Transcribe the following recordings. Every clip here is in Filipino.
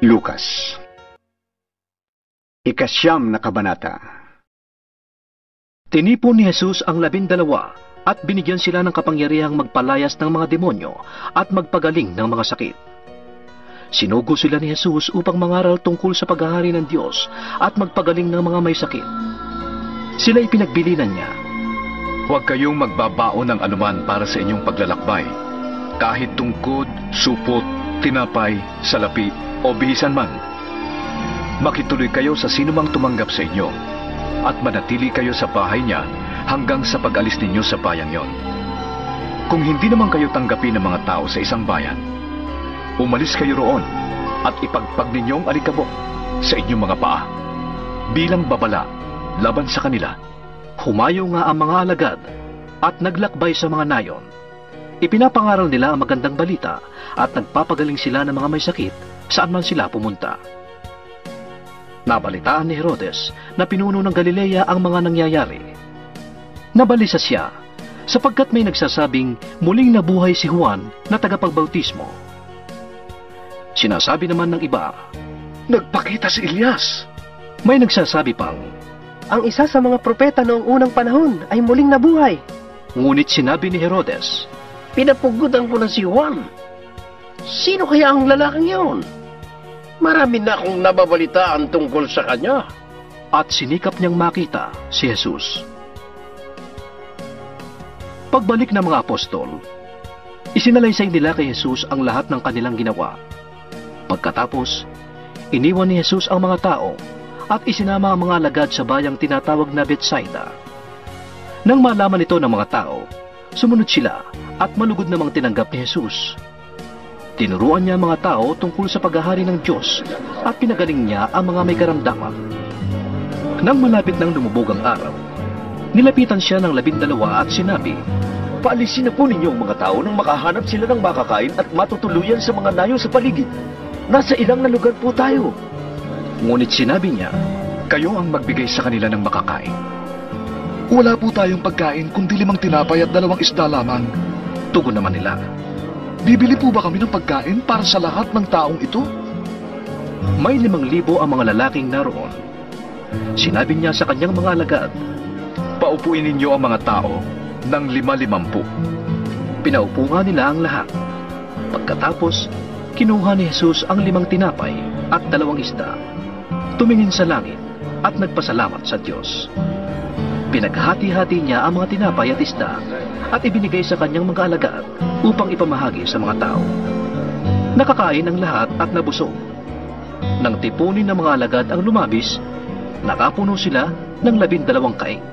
Lucas, ikasyam na kabanata. Tinipon ni Jesus ang 12 at binigyan sila ng kapangyarihang magpalayas ng mga demonyo at magpagaling ng mga sakit. Sinugo sila ni Jesus upang mangaral tungkol sa paghahari ng Diyos at magpagaling ng mga may sakit. Sila'y pinagbilinan niya. Huwag kayong magbabaon ng anuman para sa inyong paglalakbay, kahit tungkod, supot, tinapay, salapi, o bihisan man. Makituloy kayo sa sinumang tumanggap sa inyo at manatili kayo sa bahay niya hanggang sa pag-alis ninyo sa bayang yon. Kung hindi naman kayo tanggapin ng mga tao sa isang bayan, umalis kayo roon at ipagpag ninyong alikabok sa inyong mga paa bilang babala laban sa kanila. Humayo nga ang mga alagad at naglakbay sa mga nayon. Ipinapangaral nila ang magandang balita at nagpapagaling sila ng mga may sakit saan man sila pumunta. Nabalitaan ni Herodes na pinuno ng Galilea ang mga nangyayari. Nabalisa siya sapagkat may nagsasabing muling nabuhay si Juan na tagapagbautismo. Sinasabi naman ng iba, nagpakita si Elias. May nagsasabi pang, ang isa sa mga propeta noong unang panahon ay muling nabuhay. Ngunit sinabi ni Herodes, pinapugutan ko na si Juan. Sino kaya ang lalaking yun? Marami na akong nababalitaan tungkol sa kanya. At sinikap niyang makita si Jesus. Pagbalik ng mga apostol, isinalaysay nila kay Jesus ang lahat ng kanilang ginawa. Pagkatapos, iniwan ni Jesus ang mga tao at isinama ang mga alagad sa bayang tinatawag na Betsaida. Nang malaman ito ng mga tao, sumunod sila at malugod namang tinanggap ni Jesus. Tinuruan niya ang mga tao tungkol sa paghahari ng Diyos at pinagaling niya ang mga may karamdaman. Nang malapit ng lumubog ang araw, nilapitan siya ng 12 at sinabi, paalisin na po ninyo ang mga tao nang makahanap sila ng makakain at matutuluyan sa mga nayo sa paligid. Nasa ilang na lugar po tayo. Ngunit sinabi niya, kayo ang magbigay sa kanila ng makakain. Wala po tayong pagkain kundi 5 tinapay at 2 isda lamang. Tugon naman nila, bibili po ba kami ng pagkain para sa lahat ng taong ito? May 5,000 ang mga lalaking naroon. Sinabi niya sa kanyang mga alagad, paupuin ninyo ang mga tao ng 5-50. Pinaupo nga nila ang lahat. Pagkatapos, kinuha ni Jesus ang 5 tinapay at 2 isda. Tumingin sa langit at nagpasalamat sa Diyos. Pinaghati-hati niya ang mga tinapay at isda at ibinigay sa kanyang mga alagad upang ipamahagi sa mga tao. Nakakain ang lahat at nabusog. Nang tipunin ng mga alagad ang lumabis, nakapuno sila ng 12 kaing.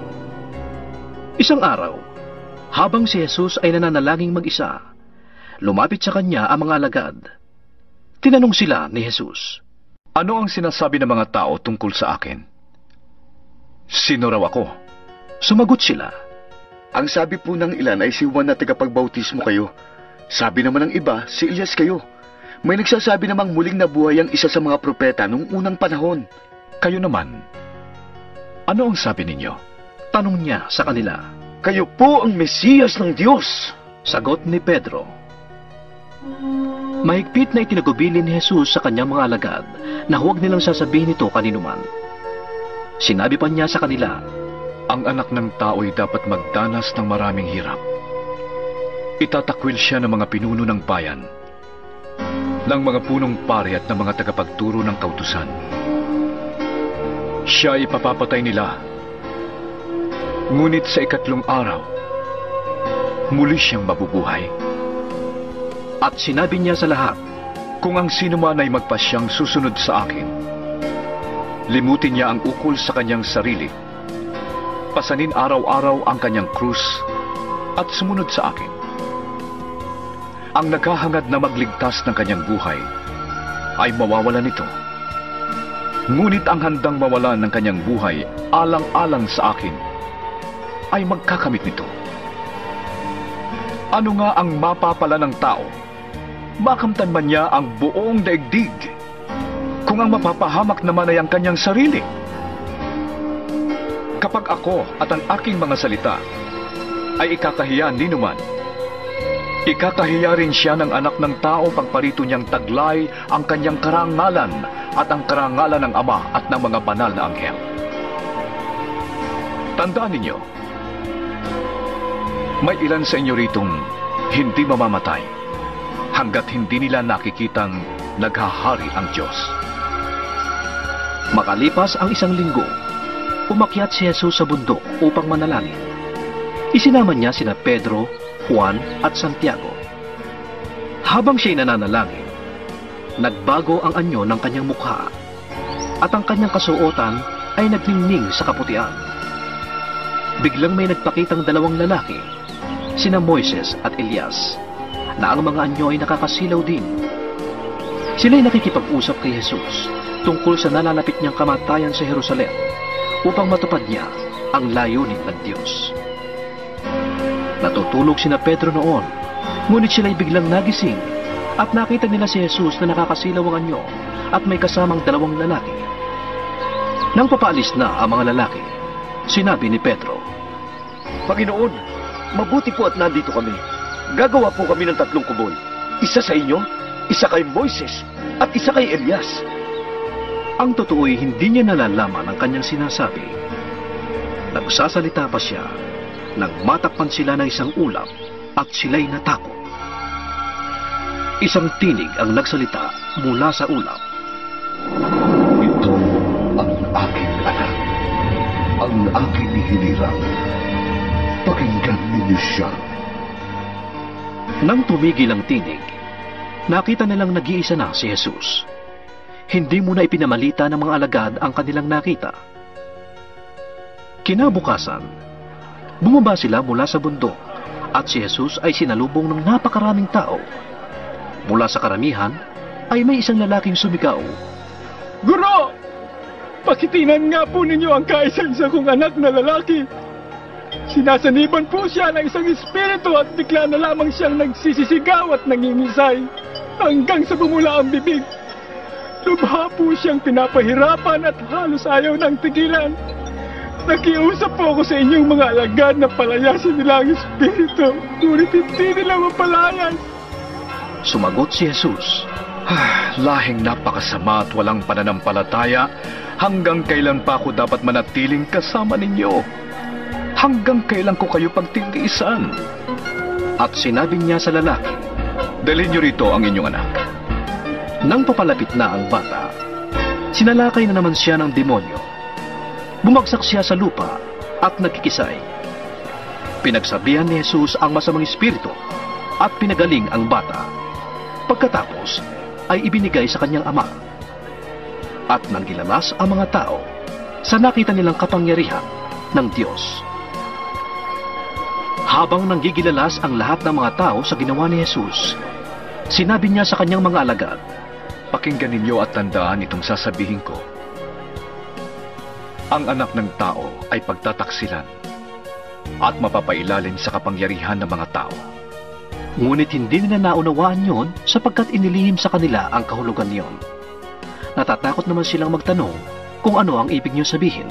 Isang araw, habang si Jesus ay nananalangin mag-isa, lumapit sa kanya ang mga alagad. Tinanong sila ni Jesus, ano ang sinasabi ng mga tao tungkol sa akin? Sino raw ako? Sumagot sila, ang sabi po ng ilan ay si Juan na tagapagbautismo kayo. Sabi naman ng iba, si Elias kayo. May nagsasabi namang muling nabuhay ang isa sa mga propeta noong unang panahon. Kayo naman, ano ang sabi ninyo? Tanong niya sa kanila. Kayo po ang Mesiyas ng Diyos. Sagot ni Pedro. Mahigpit na itinagubilin ni Jesus sa kanyang mga alagad na huwag nilang sasabihin ito kaninuman. Sinabi pa niya sa kanila, ang anak ng tao'y dapat magdanas ng maraming hirap. Itatakwil siya ng mga pinuno ng bayan, ng mga punong pari at ng mga tagapagturo ng kautusan. Siya ay ipapapatay nila. Ngunit sa 3 araw, muli siyang mabubuhay. At sinabi niya sa lahat, kung ang sino man ay magpasyang susunod sa akin, limutin niya ang ukol sa kanyang sarili, pasanin araw-araw ang kanyang krus, at sumunod sa akin. Ang naghahangad na magligtas ng kanyang buhay ay mawawalan nito. Ngunit ang handang mawalan ng kanyang buhay alang-alang sa akin ay magkakamit nito. Ano nga ang mapapala ng tao? Makamtan man niya ang buong daigdig, kung ang mapapahamak naman ay ang kanyang sarili. Kapag ako at ang aking mga salita ay ikakahiya ninuman, Ikakahiya rin siya ng anak ng tao pagparito niyang taglay ang kanyang karangalan at ang karangalan ng Ama at ng mga banal na anghel. Tandaan ninyo, may ilan sa inyo ritong hindi mamamatay hanggat hindi nila nakikitang naghahari ang Diyos. Makalipas ang 1 linggo, umakyat si Jesus sa bundok upang manalangin. Isinama niya sina Pedro, Juan at Santiago. Habang siya'y nananalangin, nagbago ang anyo ng kanyang mukha at ang kanyang kasuotan ay nagningning sa kaputian. Biglang may nagpakitang 2 lalaki, sina Moises at Elias, na ang mga anyo ay nakakasilaw din. Sila'y nakikipag-usap kay Jesus tungkol sa nalalapit niyang kamatayan sa Jerusalem upang matupad niya ang layunin ng Diyos. Natutulog sina Pedro noon, ngunit sila'y biglang nagising at nakita nila si Jesus na nakakasilaw ang anyo at may kasamang 2 lalaki. Nang papaalis na ang mga lalaki, sinabi ni Pedro, Panginoon, mabuti po at nandito kami. Gagawa po kami ng 3 kubol. Isa sa inyo, isa kay Moises, at isa kay Elias. ang totoo'y hindi niya nalalaman ang kanyang sinasabi. Nagsasalita pa siya nang matakpan sila ng isang ulap at sila'y natakot. Isang tinig ang nagsalita mula sa ulap. Ito ang aking anak, ang aking hinirang. Pakinggan ninyo siya. Nang tumigil ang tinig, nakita nilang nag-iisa na si Jesus. Hindi muna ipinamalita ng mga alagad ang kanilang nakita. Kinabukasan, bumaba sila mula sa bundok at si Jesus ay sinalubong ng napakaraming tao. Mula sa karamihan ay may isang lalaking sumigaw, Guro! Pakitinan nga po ninyo ang kaisa-isa kong anak na lalaki. Sinasaniban po siya ng isang espiritu at bigla na lamang siyang nagsisisigaw at nangingisay hanggang sa bumula ang bibig. Lubha po siyang pinapahirapan at halos ayaw ng tigilan. Nakiusap po ako sa inyong mga alagad na palayasin nila ang espiritu, ngunit hindi nila mapalayan. Sumagot si Jesus, Lahing napakasama at walang pananampalataya, hanggang kailan pa ako dapat manatiling kasama ninyo? Hanggang kailan ko kayo pagtitiisan? at sinabi niya sa lalaki. Dalhin niyo rito ang inyong anak. Nang papalapit na ang bata, sinalakay na naman siya ng demonyo. Bumagsak siya sa lupa at nagkikisay. Pinagsabihan ni Jesus ang masamang espiritu at pinagaling ang bata. Pagkatapos ay ibinigay sa kanyang ama. At nanggilalas ang mga tao sa nakita nilang kapangyarihan ng Diyos. Habang nanggigilalas ang lahat ng mga tao sa ginawa ni Jesus, sinabi niya sa kanyang mga alagad, Pakinggan ninyo at tandaan itong sasabihin ko. Ang anak ng tao ay pagtataksilan at mapapailalim sa kapangyarihan ng mga tao. Ngunit hindi nila naunawaan yon sapagkat inilihim sa kanila ang kahulugan niyon. Natatakot naman silang magtanong kung ano ang ibig niyo sabihin.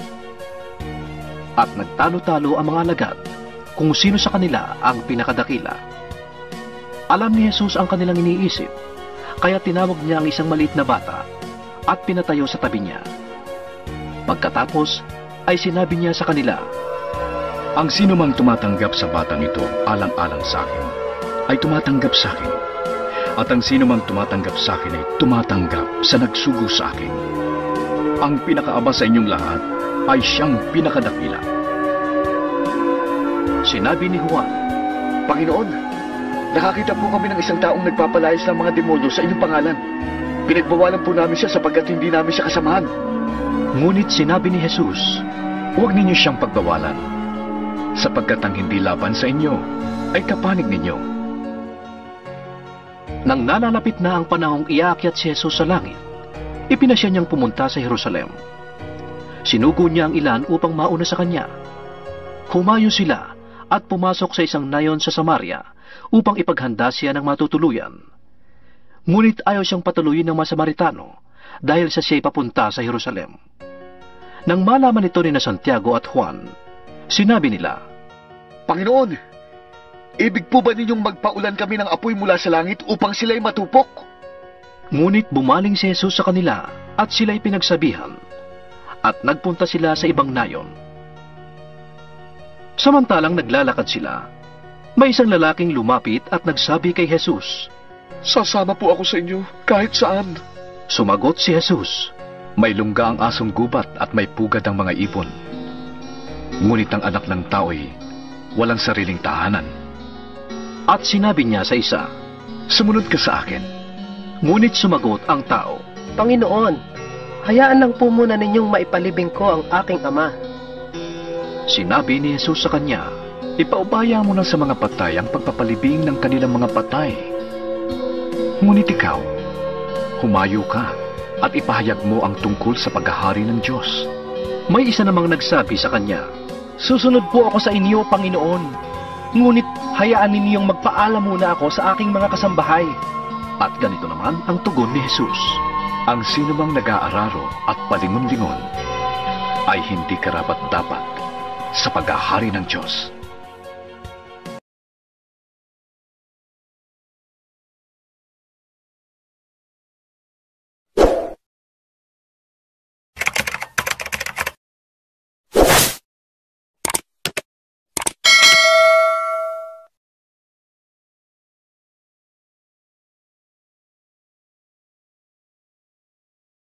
At nagtalo-talo ang mga alagad kung sino sa kanila ang pinakadakila. Alam ni Jesus ang kanilang iniisip, kaya tinawag niya ang isang maliit na bata at pinatayo sa tabi niya. Pagkatapos ay sinabi niya sa kanila, Ang sino mang tumatanggap sa batang ito alang-alang sa akin, ay tumatanggap sa akin. At ang sino mang tumatanggap sa akin ay tumatanggap sa nagsugo sa akin. Ang pinakaaba sa inyong lahat ay siyang pinakadakila. Sinabi ni Juan, Panginoon, nakakita po kami ng isang taong nagpapalayas ng mga demonyo sa inyong pangalan. Pinagbawalan po namin siya sapagkat hindi namin siya kasamahan. Ngunit sinabi ni Jesus, Huwag ninyo siyang pagbawalan, sapagkat ang hindi laban sa inyo ay kapanig ninyo. Nang nalalapit na ang panahong iaakyat si Jesus sa langit, ipinasya niyang pumunta sa Jerusalem. Sinugo niya ang ilan upang mauna sa kanya. Humayo sila at pumasok sa isang nayon sa Samaria upang ipaghanda siya ng matutuluyan. Ngunit ayaw siyang patuloyin ng mga Samaritano dahil sa siya'y papunta sa Jerusalem. Nang malaman ito ni Santiago at Juan, sinabi nila, Panginoon, Ibig po ba ninyong magpaulan kami ng apoy mula sa langit upang sila'y matupok? Ngunit bumaling si Jesus sa kanila at sila'y pinagsabihan, at nagpunta sila sa ibang nayon. Samantalang naglalakad sila, may isang lalaking lumapit at nagsabi kay Jesus. Sasama po ako sa inyo kahit saan. Sumagot si Jesus. May lungga ang asong gubat at may pugad ang mga ibon. Ngunit ang anak ng tao'y walang sariling tahanan. At sinabi niya sa isa, Sumunod ka sa akin. ngunit sumagot ang tao. Panginoon, hayaan lang po muna ninyong maipalibing ko ang aking ama. Sinabi ni Jesus sa kanya, Ipaubaya mo na sa mga patay ang pagpapalibing ng kanilang mga patay. Ngunit ikaw, humayo ka at ipahayag mo ang tungkol sa paghahari ng Diyos. May isa namang nagsabi sa kanya, Susunod po ako sa inyo, Panginoon. Ngunit hayaan ninyong magpaalam muna ako sa aking mga kasambahay. At ganito naman ang tugon ni Jesus. Ang sinumang nag-aararo at palingon-lingon ay hindi karapat-dapat sa paghahari ng Diyos.